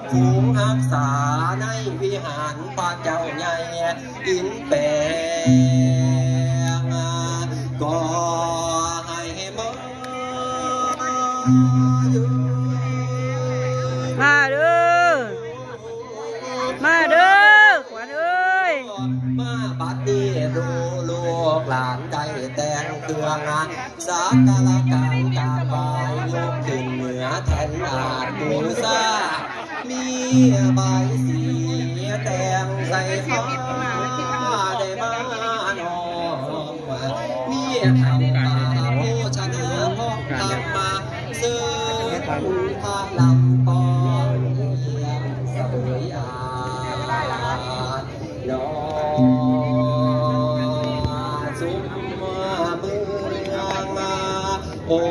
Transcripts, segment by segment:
สูงรักษาในวิหารพระเจ้าใหญ่อินแปงก็ให้มามาเด้อมาเด้อขวัญเอ้ยมาบัดนี้ดูลูกหลานได้แต่งเครื่องสักการะการกราบไหว้ยกขึ้นเหนือแทนอาจบูชามีใบสีแดงใส่ฟ้าได้มานอมมีคำป่าโภชนะห้องธรรมะซึ่งพระลำปองเลี้ยงเสวยอาดน้องสุมเมืองโอ้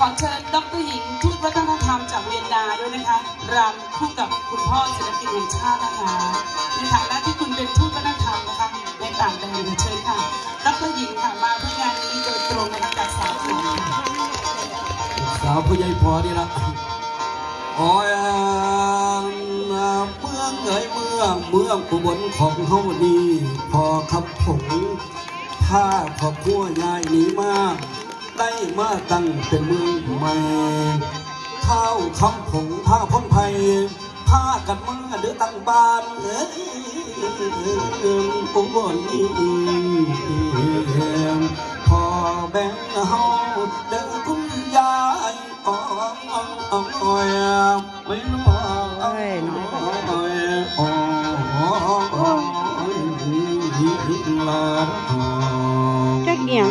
อเชิญดร.หญิงทูตวัฒนธรรมจากเวียนนาด้วยนะคะรำคู่กับคุณพ่อศิลปินแห่งชาตินะคะในฐานะที่คุณเป็นทูตวัฒนธรรมนะคะในต่างแดนเชิญค่ะดร.หญิงค่ะมาเพื่องานนี้โดยตรงนะคะจากสาวผู้ใหญ่พอนี่ละโอ้ยเมืองเอ๋ยเมืองอุบลของเฮาดีพอขับผงผ้าขอบขั้วยายหนีมาได้มาตั้งเป็นเมืองใหม่ข้าวคำผงผ้าพ้นภัยผ้ากันมาเดือตั้งบ้านอุบลพอแบ่งเฮาเดินคุณยายไม่รู้จักเอียง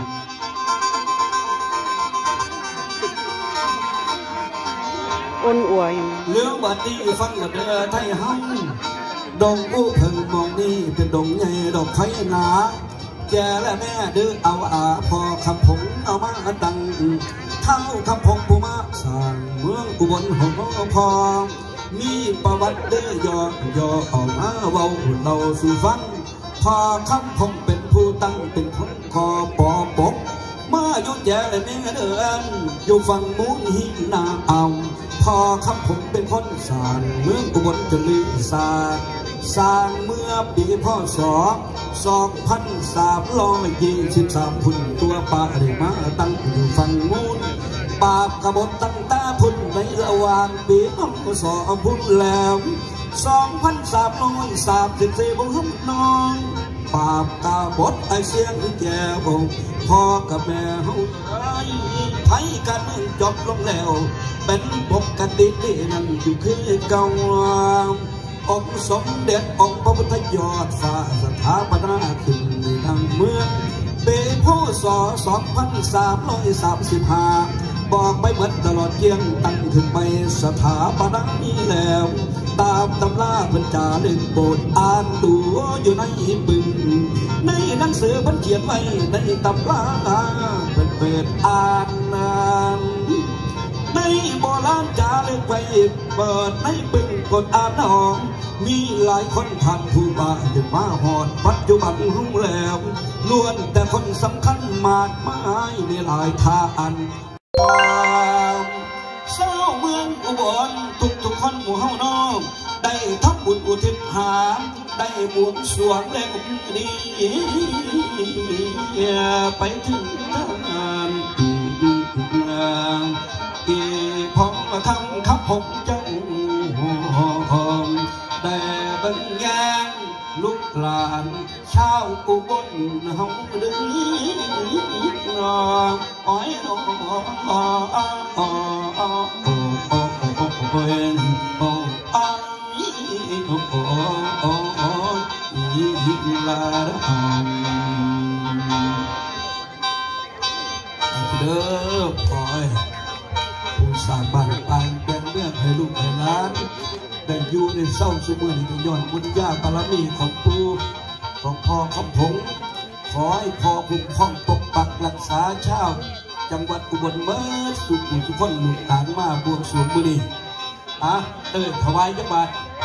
อ้นอวยเรื่องบัดนี้ฟังกันเด้อไทยห้ำดงกู้เพิ่งมองนี่เป็นดงใหญ่ดอกไผ่หนาแกและแม่ดื้อเอาพอคำผงเอามาดังเท่าคำพงผู้มาสร้างเมืองอุบลหงพอมีประวัติเด้อยออกมาเว้าเราสู่ฟังพอคำพงเป็นผู้ตั้งเป็นคนคอปอปกเมื่อยุดแย่และแม่เดินอยู่ฝั่งมุ้งหินนาเอาพอคำพงเป็นคนสร้างเมืองอุบลจนลือสร้างเมื่อปีพ.ศ. 2323พุ่นตัวป่าได้มาตั้งอยู่ฝั่งมูลปาบกบฏตั้งตาพุ่นในระหว่างปีพ.ศ. พุ่นแล้ว2334บ่ฮึน้องปาบกบฏไอเสียงแก่บ่พ่อกับแม่เฮาไทยกันจบลงแล้วเป็นปกติที่นั่นอยู่คือเก่าองค์สมเด็จองค์พระพุทธยอดฟ้าสถาปนาขึ้นในดังเมืองปีพ.ศ. 2335บอกไม่เหมือนตลอดเยี่ยงตั้งขึ้นไปสถาปนานี้แล้วตามตำราบรรจาเล่นโบสถ์อ่านดูอยู่ในบึงในหนังสือมันเขียนไว้ในตำราเป็นเปิดอ่านนานในโบราณจารึกไว้เปิดในบึงกดอ่านหองมีหลายคนผ่านผู้มาจนมาหอดปัจจุบันรุ่งแล้วล้วนแต่คนสำคัญมากมายในหลายทางเศร้าเมืองอุบลทุกคนหมู่เฮาน้องได้ทำบุญอุทิศหาได้บวงสรวงแล้วดีไปถึงทางที่พ่อทำขับผมจังได้บรรยายลูกหลานชาวอุบลเฮาดึงอ้อยเด้อปล่อยผู้สร้างบ้านปางเป็นเรื่องให้ลูกให้หลานได้อยู่ในเศร้าสุมือนี้ย้อนบุญญาบารมีของปู่ของพ่อของผมขอให้พ่อคุ้มครองปกปักรักษาชาวจังหวัดอุบลเมื่อสุขทุกคนลูกหลานมาบวงสรวงมื้อนี้ถวายจังหวัด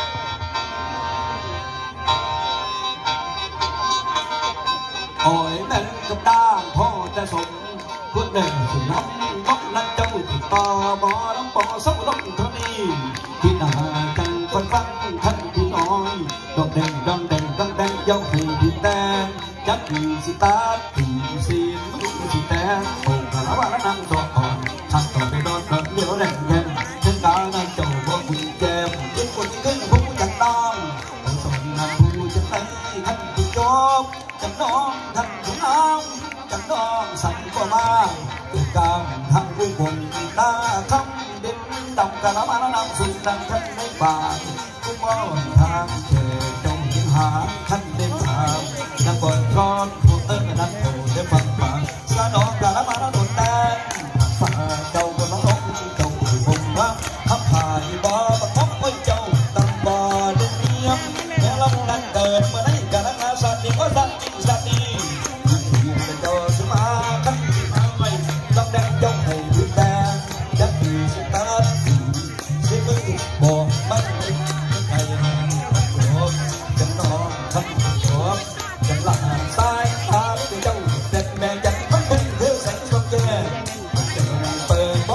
โอ้ยแม่กับด้างพ่อจะสมพูดเด่นสุนัขต้องนั่งเจ้าติดต่อบอลำปอสาวลำเท่านี้ที่หน้าจังคนฟังท่านพี่น้องดอกแดงดองแดงดองแดงเย้าให้พี่แดงจับพี่สิตาพี่สิมือสิแดงโอ้คาราบาลนั่งต่ออ่อนทักต่อไปโดนเลี้ยวแดงแดงเช่นกาในเจ้าบ่คุณแจมยิ่งคนที่ขึ้นผู้จัดต้องต้องส่งงานผู้จะไปท่านผู้จบจัดน้องท่านผู้น้องจัดน้องสั่งก็มาติดกามทางผู้คนตาคำเด็ดดำกะละมาละนำสุดดังท่านไม่บานผู้มองทางเขตจงยิงหาท่านเดินทางนักบอลร้อนพวกนักโตได้ฟังฟังสะดอกกะละมาละโดนแดงฝ่าเจ้าก็มาล้มเจ้าผู้ผมรักทับผ่านบ่อประคบไว้เจ้าตำบ่อเดินเงียบแม่ลำนั้นเกิดเมื่อไหร่กะละนาสัตว์ดีก็สัตว์จริงสัตว์ดีเจ้าสมาคันที่มาไม่ต้องแดงเจ้าให้ดูแดง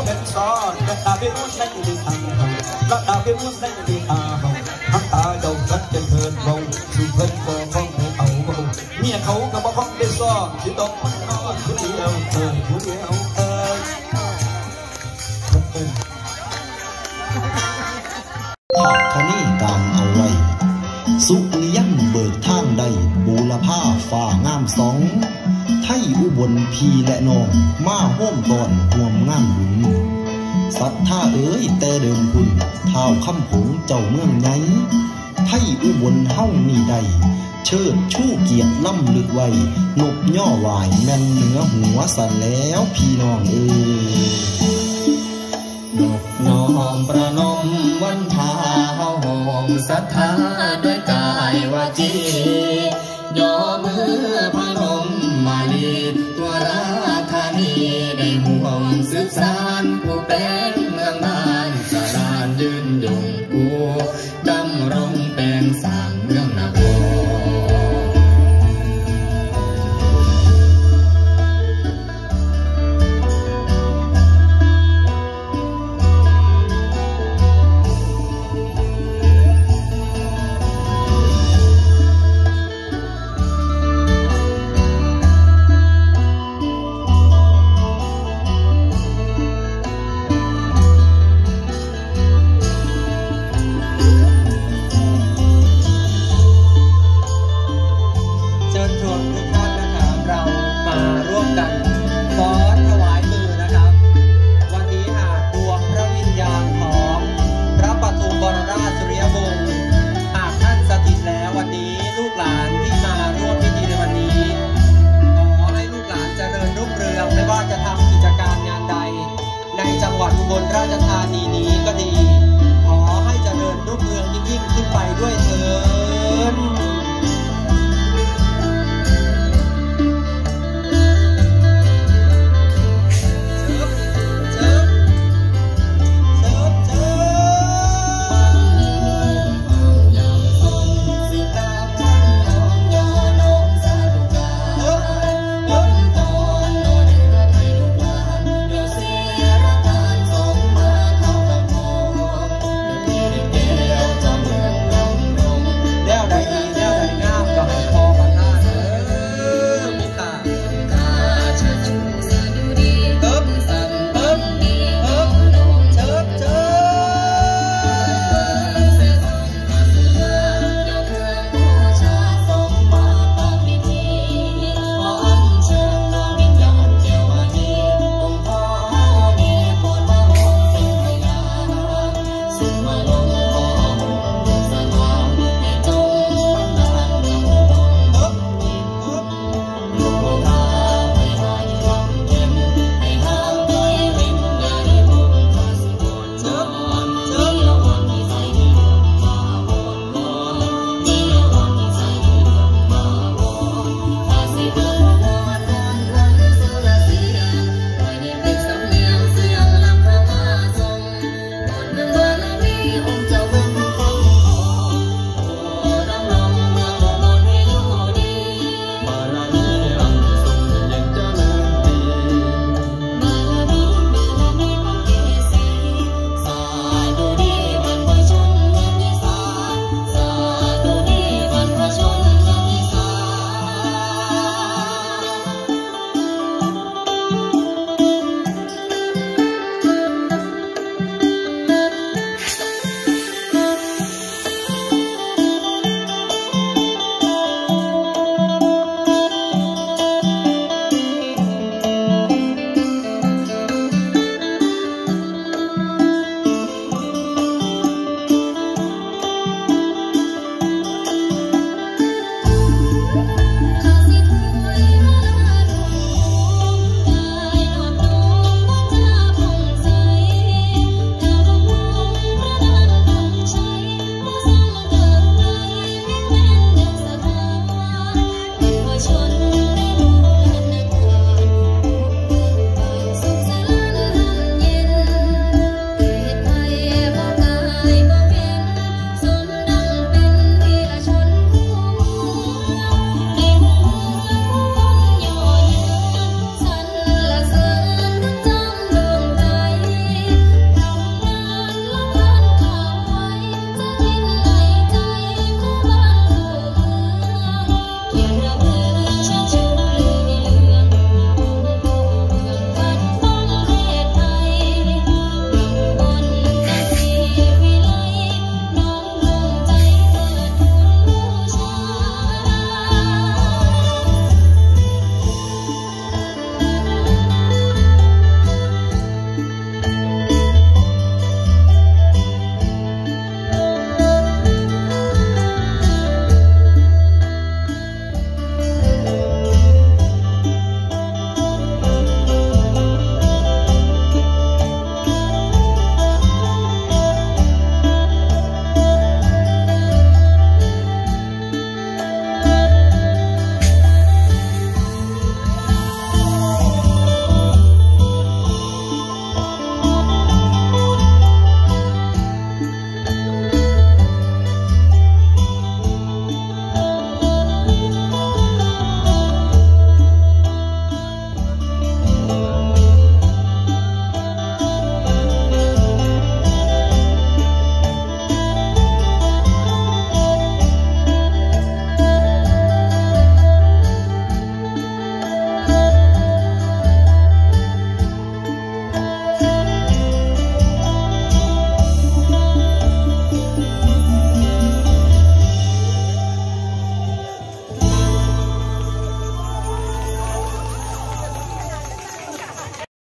เป็นซอรักดาเป็นมุ้งได้ดีทางรักดาเป็นมุ้งได้ดีทางหักตาเดาสัดเป็นเพินเบาสุเพินก็ฟ้องเอาเบาเมียเขาก็บอกฟ้องได้ซอสิตกมันนอนผู้เดียวผู้เดียวภาพทนี่ตามเอาไว้สุริยันเบิกทางใดบูรพาฝ่างามสองไทยอุบลพี่และน้องมาห้มตอนห่วมงานบุญสัทธาเอ๋ยแต่เดิมคุณท้าวคำผงเจ้าเมืองไงไทยอุบลเฮ้ามีใดเชิดชู้เกียรติล่ำลึกไว้นบย่อวายแม่นเหนือหัวสันแล้วพี่น้องเอ๋ยนกน้อมประนมวันพาเฮาหอมศรัทธาด้วยกายวาจีย่อมือพนมมาลีตัวราธานีได้ห่วงสืบสานผู้เป็นเมืองบ้านสะดานยืนยงผู้ดำรงเป็นสร้างเมืองนครอุบลราชธา